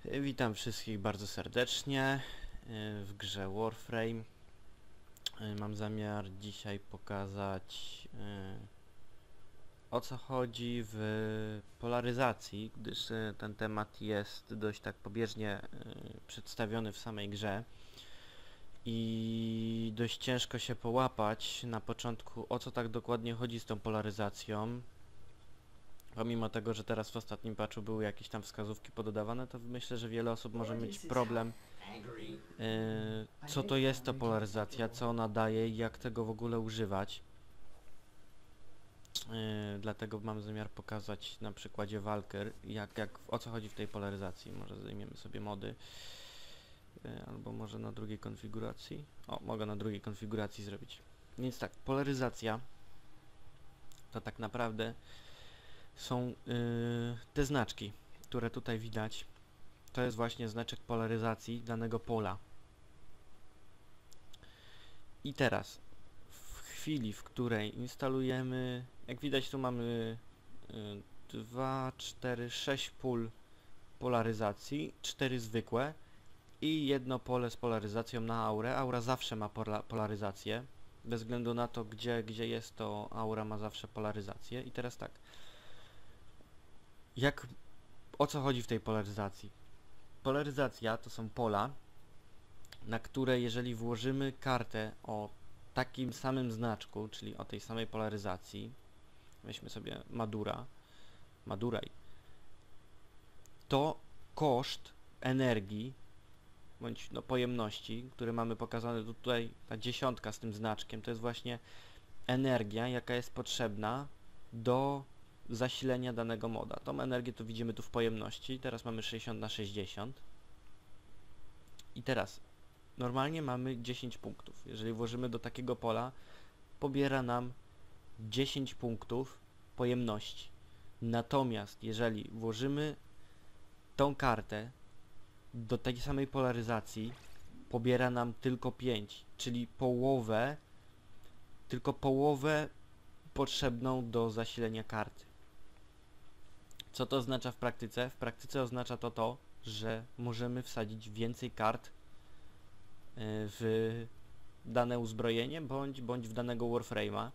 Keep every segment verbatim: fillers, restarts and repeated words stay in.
Witam wszystkich bardzo serdecznie w grze Warframe. Mam zamiar dzisiaj pokazać, o co chodzi w polaryzacji, gdyż ten temat jest dość tak pobieżnie przedstawiony w samej grze i dość ciężko się połapać na początku, o co tak dokładnie chodzi z tą polaryzacją. Pomimo tego, że teraz w ostatnim patchu były jakieś tam wskazówki pododawane, to myślę, że wiele osób może mieć problem, yy, co to jest ta polaryzacja, co ona daje i jak tego w ogóle używać. Yy, dlatego mam zamiar pokazać na przykładzie Valkyr, jak, jak, o co chodzi w tej polaryzacji. Może zajmiemy sobie mody, yy, albo może na drugiej konfiguracji. O, mogę na drugiej konfiguracji zrobić. Więc tak, polaryzacja to tak naprawdę są yy, te znaczki, które tutaj widać. To jest właśnie znaczek polaryzacji danego pola. I teraz, w chwili, w której instalujemy, jak widać tu mamy dwa, cztery, sześć pól polaryzacji, cztery zwykłe i jedno pole z polaryzacją na aurę. Aura zawsze ma pola polaryzację, bez względu na to, gdzie, gdzie jest, to aura ma zawsze polaryzację. I teraz tak, jak, o co chodzi w tej polaryzacji? Polaryzacja to są pola, na które jeżeli włożymy kartę o takim samym znaczku, czyli o tej samej polaryzacji, weźmy sobie Madura, Maduraj, to koszt energii, bądź no, pojemności, który mamy pokazane tutaj, ta dziesiątka z tym znaczkiem, to jest właśnie energia, jaka jest potrzebna do zasilenia danego moda. Tą energię to widzimy tu w pojemności. Teraz mamy sześćdziesiąt na sześćdziesiąt. I teraz normalnie mamy dziesięć punktów. Jeżeli włożymy do takiego pola, pobiera nam dziesięć punktów pojemności. Natomiast jeżeli włożymy tą kartę do tej samej polaryzacji, pobiera nam tylko pięć, czyli połowę, tylko połowę potrzebną do zasilenia karty. Co to oznacza w praktyce? W praktyce oznacza to to, że możemy wsadzić więcej kart w dane uzbrojenie bądź, bądź w danego Warframe'a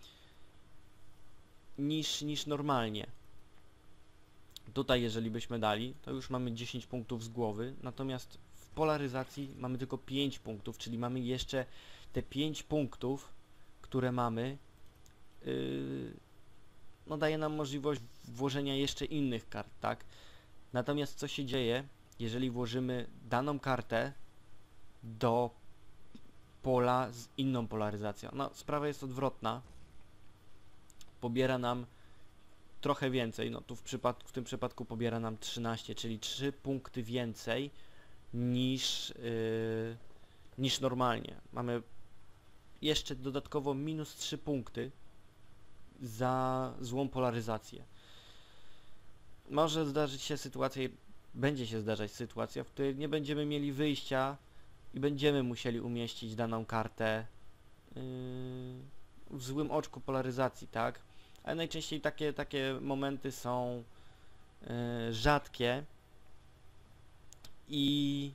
niż, niż normalnie. Tutaj jeżeli byśmy dali, to już mamy dziesięć punktów z głowy, natomiast w polaryzacji mamy tylko pięć punktów, czyli mamy jeszcze te pięć punktów, które mamy, yy, no daje nam możliwość włożenia jeszcze innych kart, tak? Natomiast co się dzieje, jeżeli włożymy daną kartę do pola z inną polaryzacją? No, sprawa jest odwrotna. Pobiera nam trochę więcej, no tu w, przypadku, w tym przypadku pobiera nam trzynaście, czyli trzy punkty więcej niż, yy, niż normalnie. Mamy jeszcze dodatkowo minus trzy punkty za złą polaryzację. Może zdarzyć się sytuacja, będzie się zdarzać sytuacja, w której nie będziemy mieli wyjścia i będziemy musieli umieścić daną kartę yy, w złym oczku polaryzacji, tak? Ale najczęściej takie, takie momenty są yy, rzadkie i,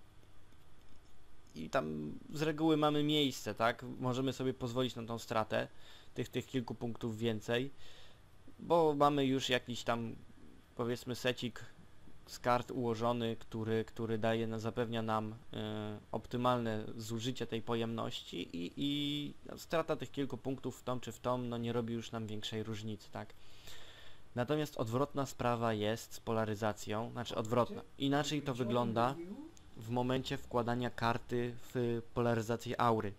i tam z reguły mamy miejsce, tak? Możemy sobie pozwolić na tą stratę tych, tych kilku punktów więcej, bo mamy już jakiś tam, powiedzmy, secik z kart ułożony, który, który daje, zapewnia nam y, optymalne zużycie tej pojemności i, i no, strata tych kilku punktów w tą czy w tą, no nie robi już nam większej różnicy, tak? Natomiast odwrotna sprawa jest z polaryzacją, znaczy odwrotna. Inaczej to wygląda w momencie wkładania karty w polaryzację aury.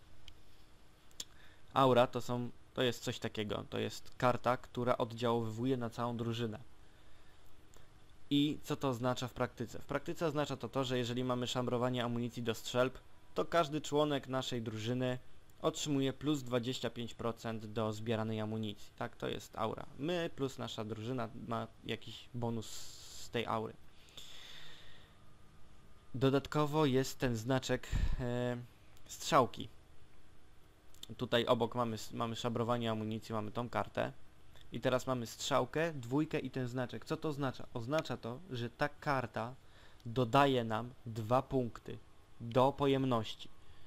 Aura to są, to jest coś takiego, to jest karta, która oddziaływuje na całą drużynę. I co to oznacza w praktyce? W praktyce oznacza to to, że jeżeli mamy szambrowanie amunicji do strzelb, to każdy członek naszej drużyny otrzymuje plus dwadzieścia pięć procent do zbieranej amunicji. Tak, to jest aura. My plus nasza drużyna ma jakiś bonus z tej aury. Dodatkowo jest ten znaczek e, strzałki. Tutaj obok mamy, mamy szabrowanie amunicji, mamy tą kartę. I teraz mamy strzałkę, dwójkę i ten znaczek. Co to oznacza? Oznacza to, że ta karta dodaje nam dwa punkty do pojemności.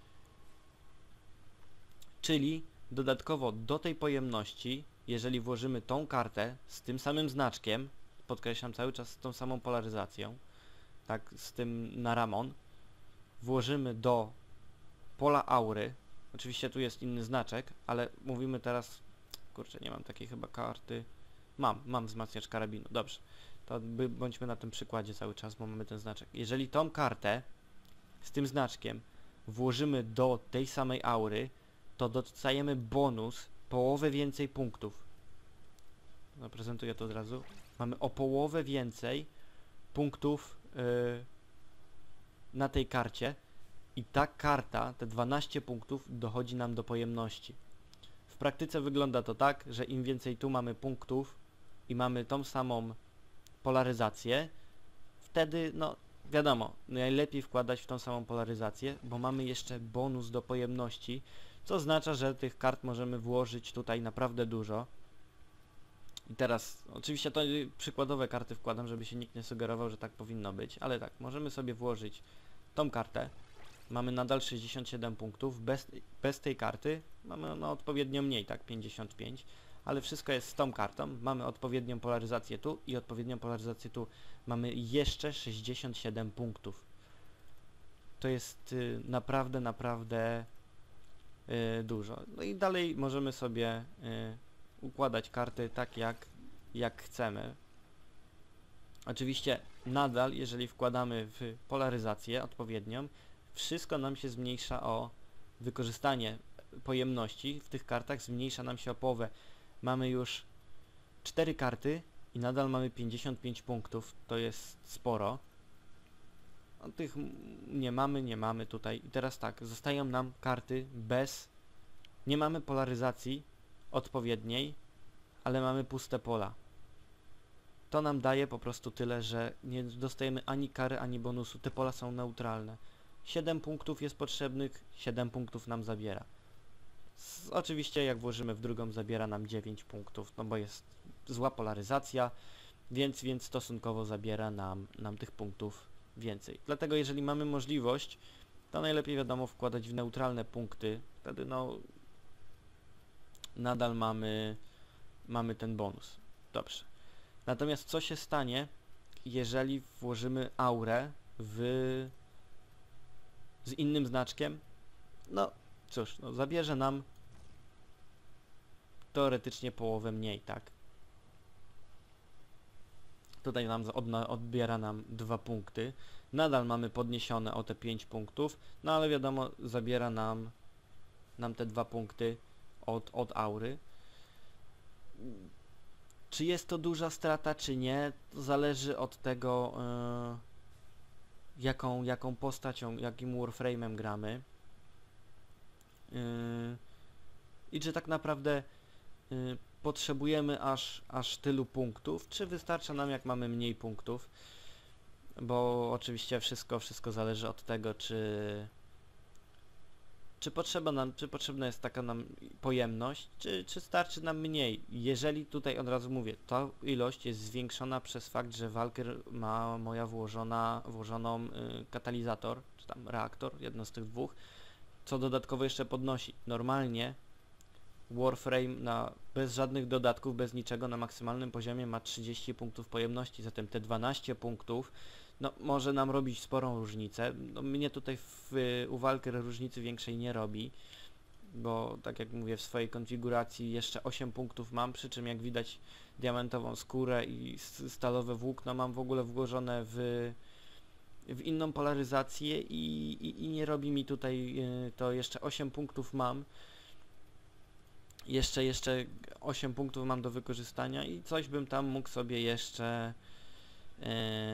Czyli dodatkowo do tej pojemności, jeżeli włożymy tą kartę z tym samym znaczkiem, podkreślam cały czas z tą samą polaryzacją, tak, z tym na Ramon, włożymy do pola aury, oczywiście tu jest inny znaczek, ale mówimy teraz, kurczę, nie mam takiej chyba karty, mam, mam wzmacniacz karabinu, dobrze, to by, bądźmy na tym przykładzie cały czas, bo mamy ten znaczek. Jeżeli tą kartę z tym znaczkiem włożymy do tej samej aury, to dostajemy bonus połowę więcej punktów. Zaprezentuję to od razu. Mamy o połowę więcej punktów yy, na tej karcie i ta karta, te dwanaście punktów dochodzi nam do pojemności. W praktyce wygląda to tak, że im więcej tu mamy punktów i mamy tą samą polaryzację, wtedy, no wiadomo, najlepiej wkładać w tą samą polaryzację, bo mamy jeszcze bonus do pojemności, co oznacza, że tych kart możemy włożyć tutaj naprawdę dużo. I teraz, oczywiście to przykładowe karty wkładam, żeby się nikt nie sugerował, że tak powinno być, ale tak, możemy sobie włożyć tą kartę, mamy nadal sześćdziesiąt siedem punktów, bez, bez tej karty mamy no odpowiednio mniej, tak, pięćdziesiąt pięć, ale wszystko jest z tą kartą, mamy odpowiednią polaryzację tu i odpowiednią polaryzację tu, mamy jeszcze sześćdziesiąt siedem punktów. To jest y, naprawdę, naprawdę y, dużo. No i dalej możemy sobie y, układać karty tak jak, jak chcemy. Oczywiście nadal, jeżeli wkładamy w polaryzację odpowiednią, wszystko nam się zmniejsza o wykorzystanie pojemności w tych kartach, zmniejsza nam się o połowę. Mamy już cztery karty i nadal mamy pięćdziesiąt pięć punktów, to jest sporo. No, tych nie mamy, nie mamy tutaj. I teraz tak, zostają nam karty bez, nie mamy polaryzacji odpowiedniej, ale mamy puste pola. To nam daje po prostu tyle, że nie dostajemy ani kary, ani bonusu. Te pola są neutralne. siedem punktów jest potrzebnych, siedem punktów nam zabiera. Z, oczywiście jak włożymy w drugą, zabiera nam dziewięć punktów, no bo jest zła polaryzacja, więc, więc stosunkowo zabiera nam, nam tych punktów więcej. Dlatego jeżeli mamy możliwość, to najlepiej wiadomo wkładać w neutralne punkty, wtedy no nadal mamy, mamy ten bonus. Dobrze. Natomiast co się stanie, jeżeli włożymy aurę w, z innym znaczkiem? No cóż, no, zabierze nam teoretycznie połowę mniej, tak? Tutaj nam odna, odbiera nam dwa punkty. Nadal mamy podniesione o te pięć punktów, no ale wiadomo, zabiera nam, nam te dwa punkty od, od aury. Czy jest to duża strata, czy nie, to zależy od tego, yy, jaką, jaką postacią, jakim warframe'em gramy. Yy, I czy tak naprawdę yy, potrzebujemy aż, aż tylu punktów, czy wystarcza nam, jak mamy mniej punktów, bo oczywiście wszystko, wszystko zależy od tego, czy, czy, potrzeba nam, czy potrzebna jest taka nam pojemność, czy, czy starczy nam mniej. Jeżeli tutaj od razu mówię, ta ilość jest zwiększona przez fakt, że Valkyr ma moja włożona, włożoną y, katalizator, czy tam reaktor, jedno z tych dwóch, co dodatkowo jeszcze podnosi. Normalnie Warframe na, bez żadnych dodatków, bez niczego, na maksymalnym poziomie ma trzydzieści punktów pojemności, zatem te dwanaście punktów no, może nam robić sporą różnicę. No, mnie tutaj w, u Valkyr różnicy większej nie robi, bo tak jak mówię, w swojej konfiguracji jeszcze osiem punktów mam, przy czym jak widać diamentową skórę i stalowe włókno mam w ogóle włożone w, w inną polaryzację i, i, i nie robi mi tutaj y, to jeszcze osiem punktów mam. Jeszcze, jeszcze osiem punktów mam do wykorzystania i coś bym tam mógł sobie jeszcze yy,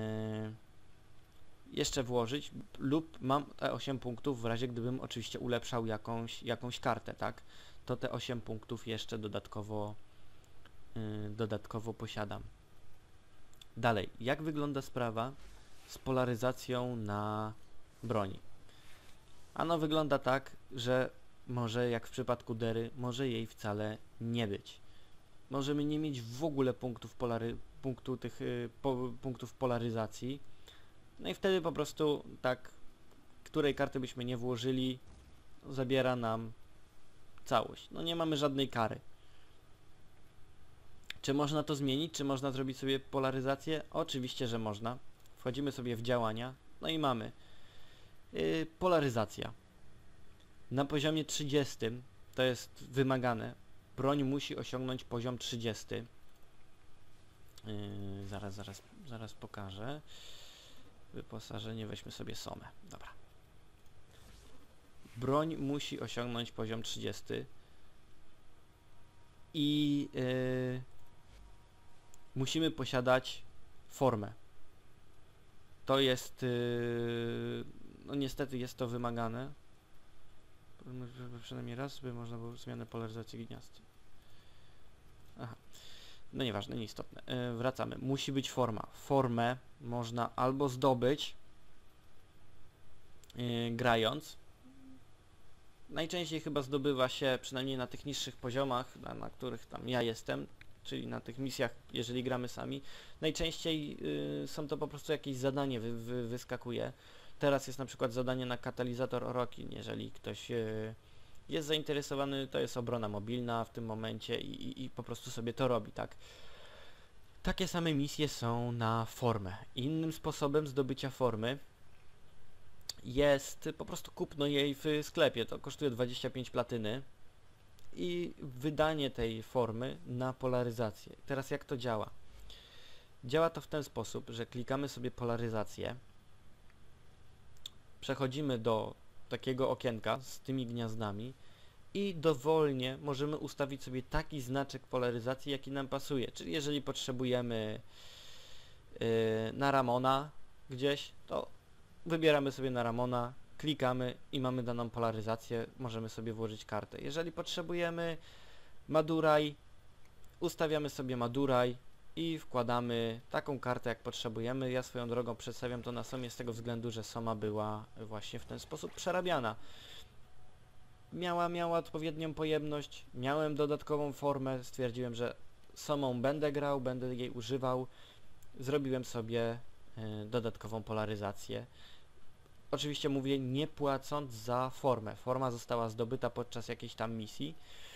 jeszcze włożyć lub mam te osiem punktów w razie gdybym oczywiście ulepszał jakąś, jakąś kartę, tak? To te osiem punktów jeszcze dodatkowo yy, dodatkowo posiadam. Dalej, jak wygląda sprawa z polaryzacją na broni? Ano wygląda tak, że może jak w przypadku Dery, może jej wcale nie być. Możemy nie mieć w ogóle punktów polary, punktu tych, y, po, punktów polaryzacji. No i wtedy po prostu tak, której karty byśmy nie włożyli, zabiera nam całość. No nie mamy żadnej kary. Czy można to zmienić? Czy można zrobić sobie polaryzację? Oczywiście, że można. Wchodzimy sobie w działania, no i mamy yy, polaryzacja. Na poziomie trzydziestym, to jest wymagane, broń musi osiągnąć poziom trzydziesty. Yy, zaraz, zaraz, zaraz pokażę. Wyposażenie, weźmy sobie somę. Dobra. Broń musi osiągnąć poziom trzydziesty. I yy, musimy posiadać formę. To jest, yy, no niestety jest to wymagane. Przynajmniej raz by można było zmianę polaryzacji gniazd. Aha. No nieważne, nieistotne. Yy, wracamy. Musi być forma. Formę można albo zdobyć yy, grając. Najczęściej chyba zdobywa się, przynajmniej na tych niższych poziomach, na, na których tam ja jestem, czyli na tych misjach, jeżeli gramy sami. Najczęściej yy, są to po prostu jakieś zadanie wy, wy, wyskakuje. Teraz jest na przykład zadanie na katalizator Orokin. Jeżeli ktoś yy, jest zainteresowany, to jest obrona mobilna w tym momencie i, i, i po prostu sobie to robi, tak? Takie same misje są na formę. Innym sposobem zdobycia formy jest po prostu kupno jej w sklepie. To kosztuje dwadzieścia pięć platyny i wydanie tej formy na polaryzację. Teraz jak to działa? Działa to w ten sposób, że klikamy sobie polaryzację, przechodzimy do takiego okienka z tymi gniazdami i dowolnie możemy ustawić sobie taki znaczek polaryzacji, jaki nam pasuje. Czyli jeżeli potrzebujemy yy, na Ramona gdzieś, to wybieramy sobie na Ramona, klikamy i mamy daną polaryzację, możemy sobie włożyć kartę. Jeżeli potrzebujemy Maduraj, ustawiamy sobie Maduraj i wkładamy taką kartę, jak potrzebujemy. Ja swoją drogą przedstawiam to na Somie z tego względu, że Soma była właśnie w ten sposób przerabiana. Miała, miała odpowiednią pojemność, miałem dodatkową formę, stwierdziłem, że Somą będę grał, będę jej używał. Zrobiłem sobie y, dodatkową polaryzację. Oczywiście mówię, nie płacąc za formę. Forma została zdobyta podczas jakiejś tam misji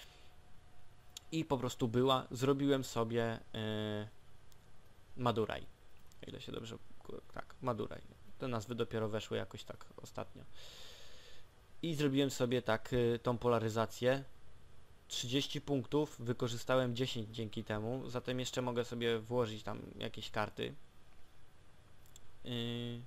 i po prostu była. Zrobiłem sobie yy, Maduraj. O ile się dobrze... Tak, Maduraj. Te nazwy dopiero weszły jakoś tak ostatnio. I zrobiłem sobie tak yy, tą polaryzację. trzydzieści punktów, wykorzystałem dziesięć dzięki temu, zatem jeszcze mogę sobie włożyć tam jakieś karty. Yy,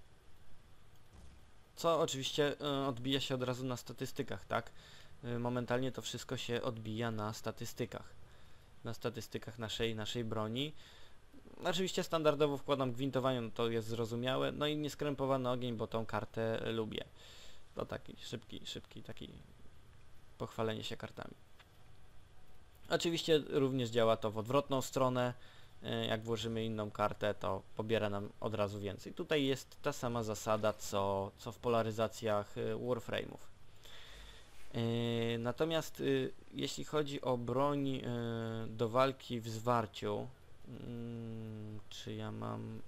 Co oczywiście y, odbija się od razu na statystykach, tak? Y, momentalnie to wszystko się odbija na statystykach. Na statystykach naszej, naszej broni. Oczywiście standardowo wkładam gwintowanie, no to jest zrozumiałe. No i nieskrępowany ogień, bo tą kartę lubię. To taki szybki, szybki taki pochwalenie się kartami. Oczywiście również działa to w odwrotną stronę. Jak włożymy inną kartę, to pobiera nam od razu więcej. Tutaj jest ta sama zasada, co, co w polaryzacjach Warframe'ów. Yy, natomiast yy, jeśli chodzi o broń yy, do walki w zwarciu, yy, czy ja mam...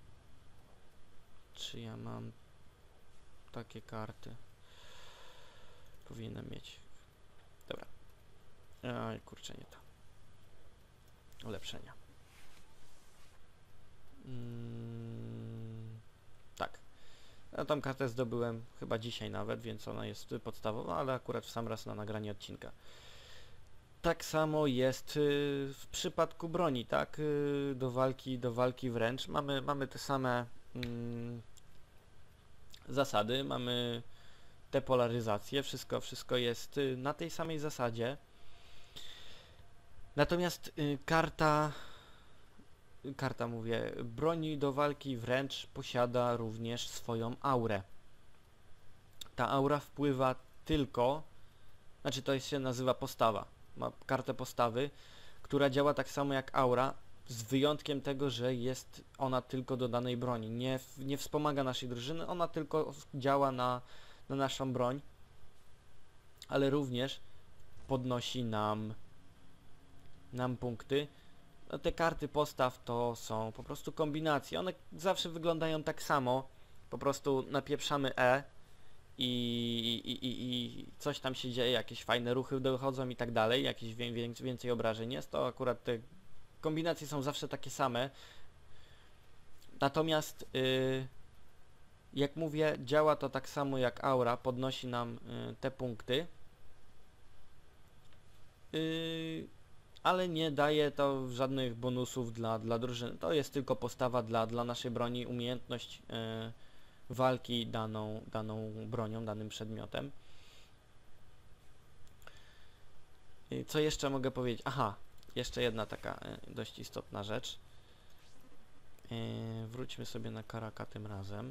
Czy ja mam takie karty? Powinienem mieć. Dobra. Oj, kurczę, nie to. Ulepszenia. Hmm, tak. Ja tą kartę zdobyłem chyba dzisiaj nawet, więc ona jest podstawowa, ale akurat w sam raz na nagranie odcinka. Tak samo jest y, w przypadku broni, tak? Y, do walki, do walki wręcz. Mamy, mamy te same y, zasady, mamy te polaryzacje, wszystko, wszystko jest y, na tej samej zasadzie. Natomiast y, karta... Karta, mówię, broni do walki wręcz posiada również swoją aurę. Ta aura wpływa tylko, znaczy to się nazywa postawa. Ma kartę postawy, która działa tak samo jak aura, z wyjątkiem tego, że jest ona tylko do danej broni. Nie, nie wspomaga naszej drużyny, ona tylko działa na, na naszą broń, ale również podnosi nam, nam punkty. No, te karty postaw to są po prostu kombinacje. One zawsze wyglądają tak samo. Po prostu napieprzamy E i, i, i, i coś tam się dzieje, jakieś fajne ruchy dochodzą i tak dalej, jakieś wię, więcej obrażeń jest, to akurat te kombinacje są zawsze takie same. Natomiast yy, jak mówię, działa to tak samo jak aura, podnosi nam yy, te punkty, yy, ale nie daje to żadnych bonusów dla, dla drużyny. To jest tylko postawa dla, dla naszej broni, umiejętność yy, walki daną, daną bronią, danym przedmiotem. Yy, co jeszcze mogę powiedzieć? Aha, jeszcze jedna taka yy, dość istotna rzecz. Yy, wróćmy sobie na Karaka tym razem.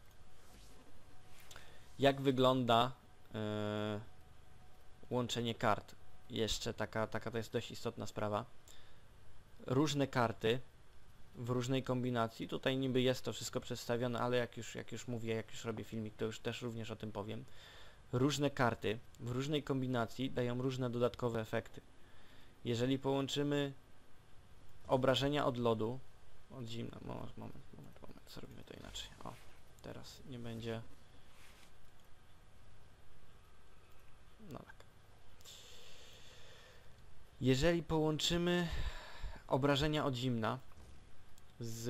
Jak wygląda yy, łączenie kart? Jeszcze taka, taka to jest dość istotna sprawa. Różne karty w różnej kombinacji. Tutaj niby jest to wszystko przedstawione, ale jak już, jak już mówię, jak już robię filmik, to już też również o tym powiem. Różne karty w różnej kombinacji dają różne dodatkowe efekty. Jeżeli połączymy obrażenia od lodu, od zimna, moment, moment, moment, moment, zrobimy to inaczej. O, teraz nie będzie... No tak. Jeżeli połączymy obrażenia od zimna z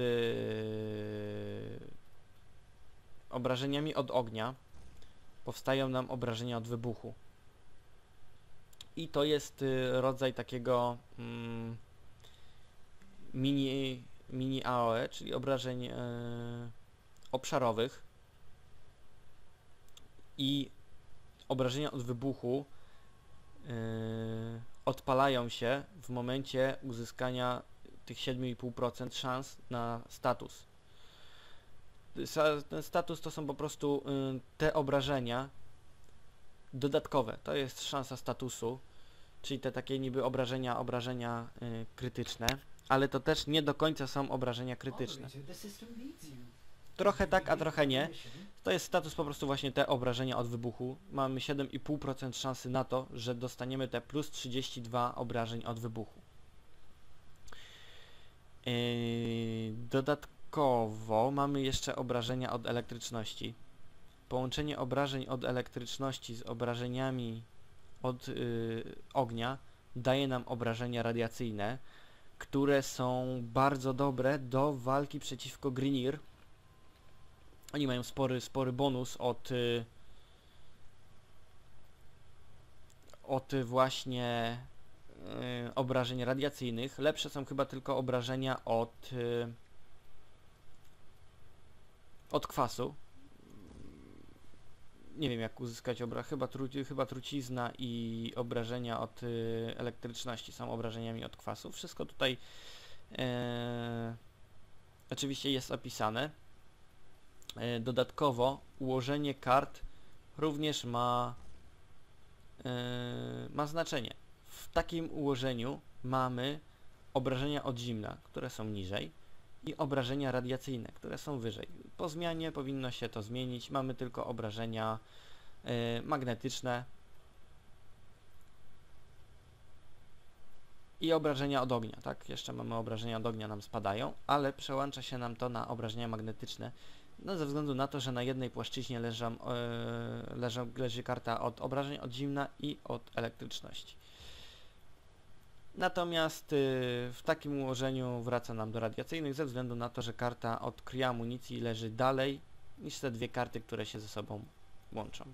obrażeniami od ognia, powstają nam obrażenia od wybuchu. I to jest rodzaj takiego mm, mini, mini A O E, czyli obrażeń yy, obszarowych. I obrażenia od wybuchu yy, odpalają się w momencie uzyskania tych siedem i pół procent szans na status. Ten status to są po prostu yy, te obrażenia dodatkowe. To jest szansa statusu, czyli te takie niby obrażenia, obrażenia yy, krytyczne, ale to też nie do końca są obrażenia krytyczne. Trochę tak, a trochę nie. To jest status po prostu właśnie te obrażenia od wybuchu. Mamy siedem i pół procent szansy na to, że dostaniemy te plus trzydzieści dwa obrażeń od wybuchu. Yy, dodatkowo mamy jeszcze obrażenia od elektryczności. Połączenie obrażeń od elektryczności z obrażeniami od yy, ognia daje nam obrażenia radiacyjne, które są bardzo dobre do walki przeciwko Grineer. Oni mają spory, spory bonus od y, od właśnie y, obrażeń radiacyjnych. Lepsze są chyba tylko obrażenia od y, od kwasu. Nie wiem jak uzyskać obra... Chyba, tru... chyba trucizna i obrażenia od y, elektryczności są obrażeniami od kwasu. Wszystko tutaj y, oczywiście jest opisane. Dodatkowo ułożenie kart również ma, yy, ma znaczenie. W takim ułożeniu mamy obrażenia od zimna, które są niżej, i obrażenia radiacyjne, które są wyżej. Po zmianie powinno się to zmienić. Mamy tylko obrażenia yy, magnetyczne i obrażenia od ognia. Tak, jeszcze mamy obrażenia od ognia, nam spadają, ale przełącza się nam to na obrażenia magnetyczne. No ze względu na to, że na jednej płaszczyźnie leżą, yy, leżą, leży karta od obrażeń od zimna i od elektryczności. Natomiast yy, w takim ułożeniu wraca nam do radiacyjnych ze względu na to, że karta od krwi amunicji leży dalej niż te dwie karty, które się ze sobą łączą.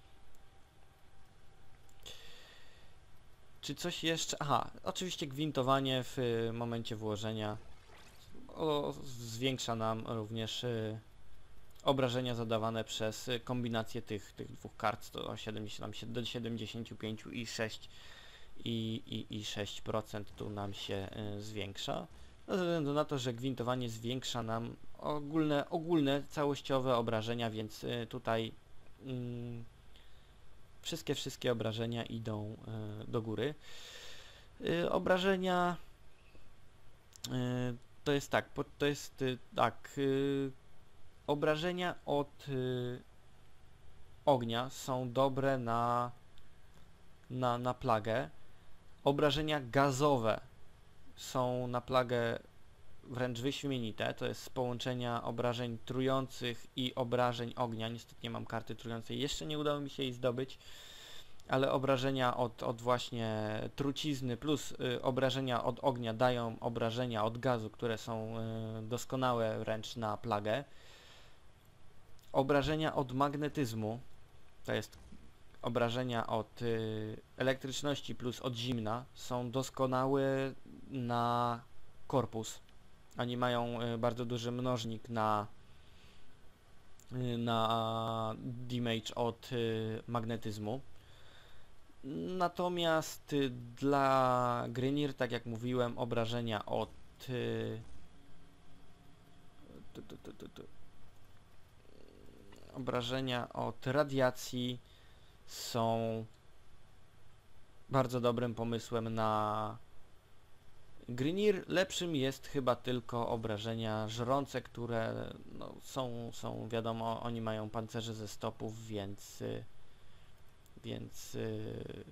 Czy coś jeszcze? Aha, oczywiście gwintowanie w y, momencie włożenia o, zwiększa nam również y, obrażenia zadawane przez kombinację tych, tych dwóch kart, to siedemdziesiąt, do siedemdziesięciu pięciu i sześć i, i, i sześć procent tu nam się y, zwiększa. No, ze względu na to, że gwintowanie zwiększa nam ogólne, ogólne całościowe obrażenia, więc y, tutaj y, wszystkie, wszystkie obrażenia idą y, do góry. Y, obrażenia y, to jest tak, po, to jest y, tak, y, obrażenia od y, ognia są dobre na, na, na plagę. Obrażenia gazowe są na plagę wręcz wyśmienite. To jest z połączenia obrażeń trujących i obrażeń ognia. Niestety nie mam karty trującej, jeszcze nie udało mi się jej zdobyć, ale obrażenia od, od właśnie trucizny plus y, obrażenia od ognia dają obrażenia od gazu, które są y, doskonałe wręcz na plagę. Obrażenia od magnetyzmu, to jest obrażenia od y, elektryczności plus od zimna, są doskonałe na korpus. Oni mają y, bardzo duży mnożnik na y, na damage od y, magnetyzmu. Natomiast y, dla Grineer, tak jak mówiłem, obrażenia od y, tu, tu, tu, tu, tu, obrażenia od radiacji są bardzo dobrym pomysłem na Grineer. Lepszym jest chyba tylko obrażenia żrące, które no, są, są wiadomo, oni mają pancerze ze stopów, więc y, więc yy,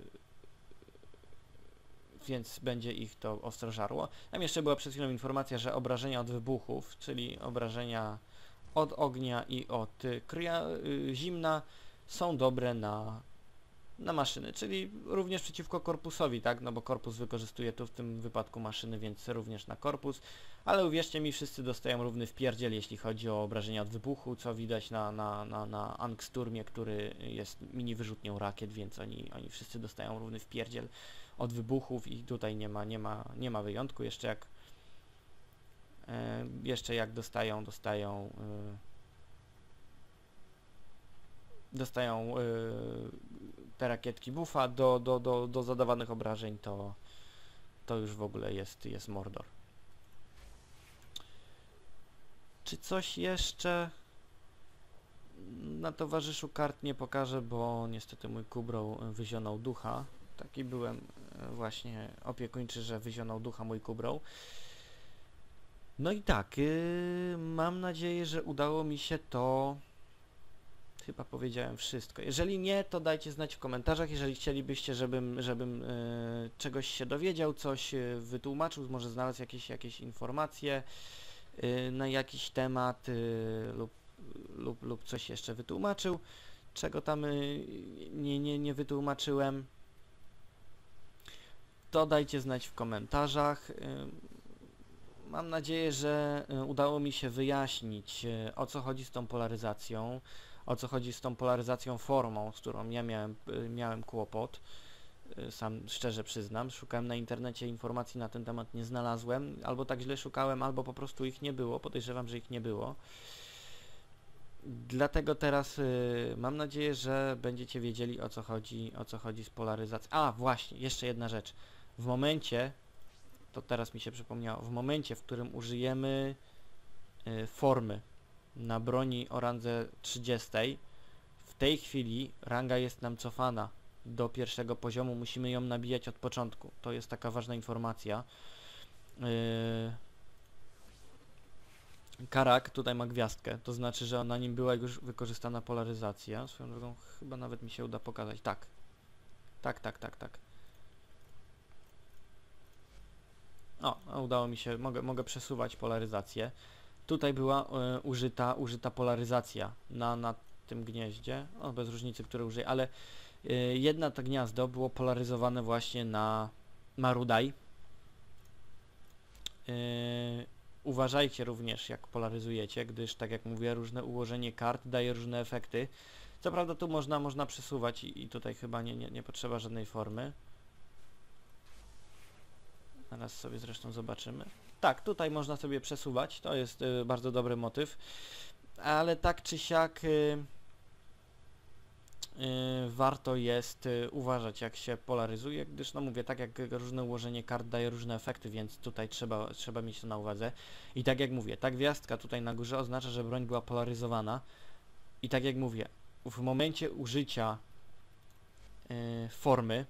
więc będzie ich to ostro żarło. Tam jeszcze była przed chwilą informacja, że obrażenia od wybuchów, czyli obrażenia od ognia i od y, krya, y, zimna są dobre na, na maszyny, czyli również przeciwko korpusowi, tak, no bo korpus wykorzystuje tu w tym wypadku maszyny, więc również na korpus, ale uwierzcie mi, wszyscy dostają równy wpierdziel, jeśli chodzi o obrażenia od wybuchu, co widać na, na, na, na Angsturmie, który jest mini wyrzutnią rakiet, więc oni, oni wszyscy dostają równy wpierdziel od wybuchów i tutaj nie ma, nie ma, nie ma wyjątku, jeszcze jak e, jeszcze jak dostają, dostają e, dostają e, te rakietki buffa do, do, do, do zadawanych obrażeń, to, to już w ogóle jest, jest Mordor. Czy coś jeszcze na towarzyszu kart nie pokażę, bo niestety mój Kubrow wyzionął ducha. Taki byłem właśnie opiekuńczy, że wyzionął ducha mój Kubrow. No i tak, yy, mam nadzieję, że udało mi się to. Chyba powiedziałem wszystko. Jeżeli nie, to dajcie znać w komentarzach. Jeżeli chcielibyście, żebym, żebym y, czegoś się dowiedział, coś y, wytłumaczył, może znalazł jakieś, jakieś informacje y, na jakiś temat y, lub, lub, lub coś jeszcze wytłumaczył, czego tam y, nie, nie, nie wytłumaczyłem, to dajcie znać w komentarzach. Y, mam nadzieję, że y, udało mi się wyjaśnić, y, o co chodzi z tą polaryzacją. O co chodzi z tą polaryzacją formą, z którą ja miałem, miałem kłopot, sam szczerze przyznam. Szukałem na internecie informacji na ten temat, nie znalazłem, albo tak źle szukałem, albo po prostu ich nie było, podejrzewam, że ich nie było. Dlatego teraz y, mam nadzieję, że będziecie wiedzieli, o co chodzi, o co chodzi z polaryzacją. A, właśnie, jeszcze jedna rzecz. W momencie, to teraz mi się przypomniało, w momencie, w którym użyjemy y, formy na broni o randze trzydziestej, w tej chwili ranga jest nam cofana do pierwszego poziomu, musimy ją nabijać od początku. To jest taka ważna informacja. Yy... Karak tutaj ma gwiazdkę, to znaczy, że na nim była już wykorzystana polaryzacja. Swoją drogą chyba nawet mi się uda pokazać. Tak. Tak, tak, tak, tak. O, udało mi się, mogę, mogę przesuwać polaryzację. Tutaj była y, użyta, użyta polaryzacja na, na tym gnieździe, o, bez różnicy, które użyję, ale y, jedna to gniazdo było polaryzowane właśnie na Marudai. Y, uważajcie również, jak polaryzujecie, gdyż, tak jak mówię, różne ułożenie kart daje różne efekty. Co prawda tu można, można przesuwać i, i tutaj chyba nie, nie, nie potrzeba żadnej formy. Zaraz sobie zresztą zobaczymy. Tak, tutaj można sobie przesuwać, to jest y, bardzo dobry motyw, ale tak czy siak y, y, warto jest y, uważać, jak się polaryzuje, gdyż no mówię, tak jak różne ułożenie kart daje różne efekty, więc tutaj trzeba, trzeba mieć to na uwadze. I tak jak mówię, ta gwiazdka tutaj na górze oznacza, że broń była polaryzowana i tak jak mówię, w momencie użycia y, formy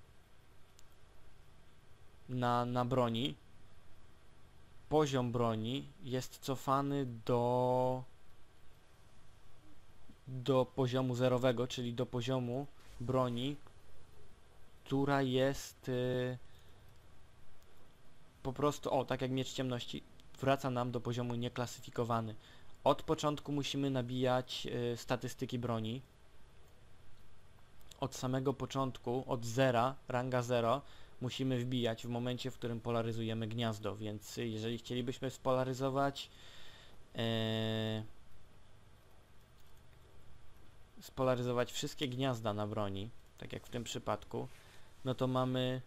na, na broni, poziom broni jest cofany do do poziomu zerowego, czyli do poziomu broni, która jest yy, po prostu, o, tak jak miecz ciemności, wraca nam do poziomu nieklasyfikowany. Od początku musimy nabijać y, statystyki broni. Od samego początku, od zera, ranga zero, musimy wbijać w momencie, w którym polaryzujemy gniazdo, więc y, jeżeli chcielibyśmy spolaryzować y, spolaryzować wszystkie gniazda na broni, tak jak w tym przypadku, no to mamy,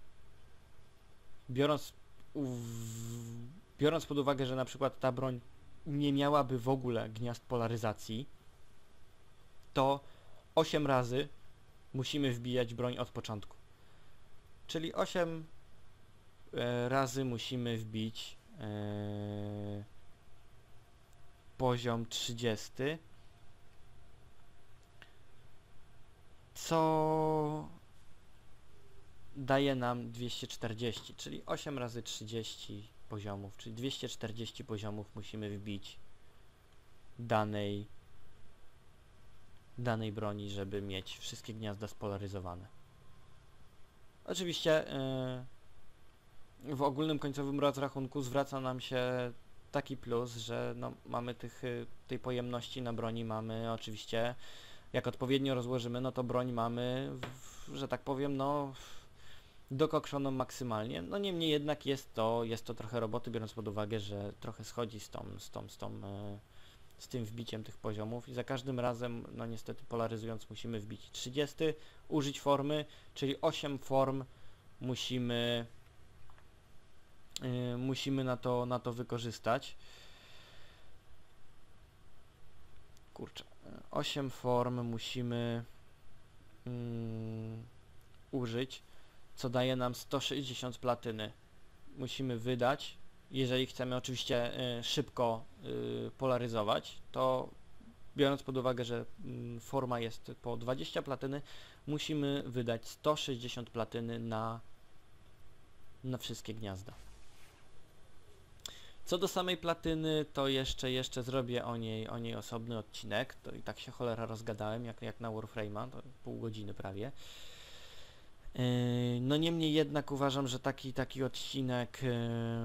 biorąc, uw, biorąc pod uwagę, że na przykład ta broń nie miałaby w ogóle gniazd polaryzacji, to osiem razy musimy wbijać broń od początku. Czyli osiem e, razy musimy wbić e, poziom trzydziesty, co daje nam dwieście czterdzieści, czyli osiem razy trzydzieści poziomów, czyli dwieście czterdzieści poziomów musimy wbić danej danej broni, żeby mieć wszystkie gniazda spolaryzowane. Oczywiście yy, w ogólnym końcowym rozrachunku zwraca nam się taki plus, że no, mamy tych, tej pojemności na broni mamy oczywiście, jak odpowiednio rozłożymy, no to broń mamy, w, że tak powiem, no dokokszoną maksymalnie. No niemniej jednak jest to, jest to trochę roboty, biorąc pod uwagę, że trochę schodzi z tą, z tą, z tą, yy, z tym wbiciem tych poziomów i za każdym razem, no niestety polaryzując, musimy wbić trzydzieści, użyć formy, czyli osiem form musimy yy, musimy na to, na to wykorzystać. Kurczę, osiem form musimy yy, użyć, co daje nam sto sześćdziesiąt platyny. Musimy wydać. Jeżeli chcemy oczywiście y, szybko y, polaryzować, to biorąc pod uwagę, że y, forma jest po dwadzieścia platyny, musimy wydać sto sześćdziesiąt platyny na, na wszystkie gniazda. Co do samej platyny, to jeszcze jeszcze zrobię o niej, o niej osobny odcinek. To i tak się cholera rozgadałem, jak, jak na Warframe'a, to pół godziny prawie. No niemniej jednak uważam, że taki taki odcinek yy,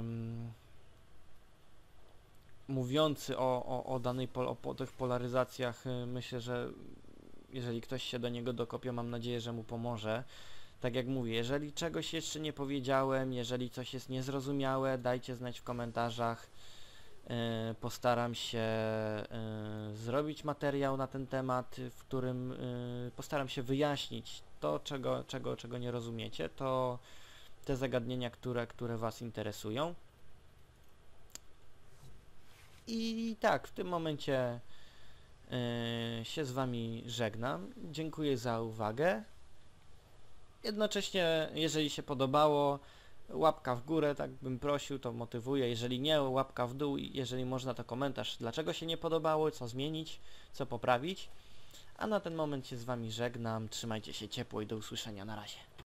mówiący o, o, o danej pol, o, o tych polaryzacjach, yy, myślę, że jeżeli ktoś się do niego dokopie, mam nadzieję, że mu pomoże. Tak jak mówię, jeżeli czegoś jeszcze nie powiedziałem, jeżeli coś jest niezrozumiałe, dajcie znać w komentarzach. Yy, postaram się yy, zrobić materiał na ten temat, w którym yy, postaram się wyjaśnić to, czego, czego, czego nie rozumiecie, to te zagadnienia, które, które Was interesują. I tak, w tym momencie yy, się z Wami żegnam. Dziękuję za uwagę. Jednocześnie, jeżeli się podobało, łapka w górę, tak bym prosił, to motywuje. Jeżeli nie, łapka w dół i jeżeli można, to komentarz, dlaczego się nie podobało, co zmienić, co poprawić. A na ten moment się z Wami żegnam. Trzymajcie się ciepło i do usłyszenia. Na razie.